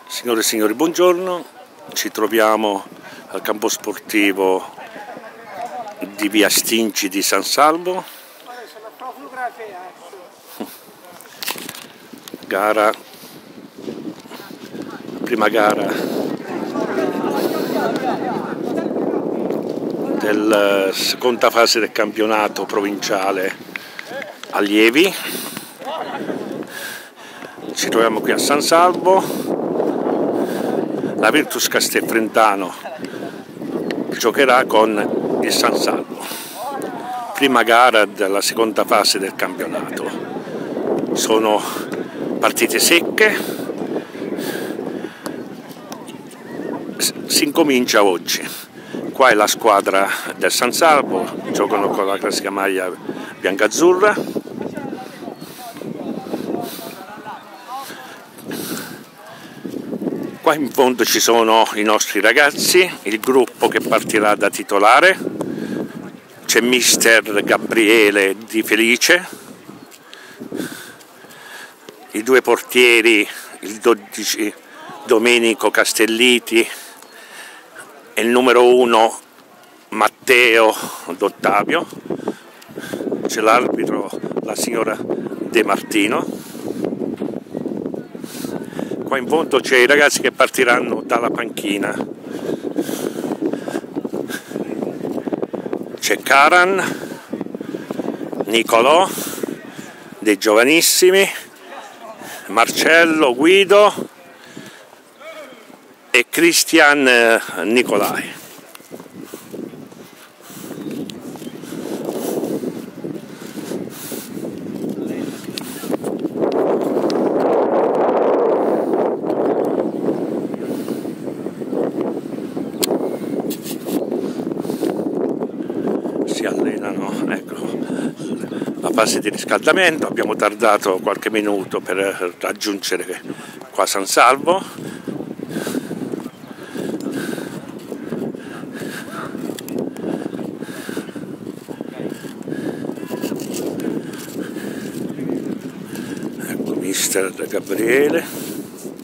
Signore e signori, buongiorno. Ci troviamo al campo sportivo di via Stinci di San Salvo. Prima gara della seconda fase del campionato provinciale allievi. Ci troviamo qui a San Salvo. La Virtus Castelfrentano giocherà con il San Salvo. Prima gara della seconda fase del campionato. Sono partite secche. Si incomincia oggi. Qua è la squadra del San Salvo, giocano con la classica maglia biancazzurra. Qua in fondo ci sono i nostri ragazzi, il gruppo che partirà da titolare. C'è mister Gabriele Di Felice, i due portieri, il 12 Domenico Castelliti e il numero 1 Matteo D'Ottavio. C'è l'arbitro, la signora De Martino. Qua in fondo c'è i ragazzi che partiranno dalla panchina. C'è Karan, Nicolò, dei giovanissimi, Marcello, Guido e Cristian Nicolai. Si allenano, ecco, la fase di riscaldamento. Abbiamo tardato qualche minuto per raggiungere qua San Salvo. Ecco mister Gabriele.